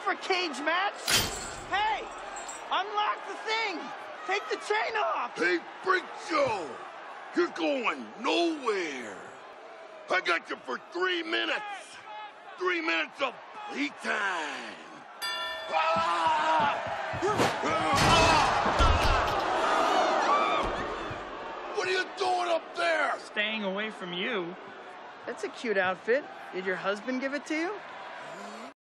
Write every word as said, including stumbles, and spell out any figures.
for a cage match. Hey, unlock the thing. Take the chain off. Hey, Freak Show, you're going nowhere. I got you for three minutes. Three minutes of playtime. Ah! What are you doing up there? Staying away from you. That's a cute outfit. Did your husband give it to you?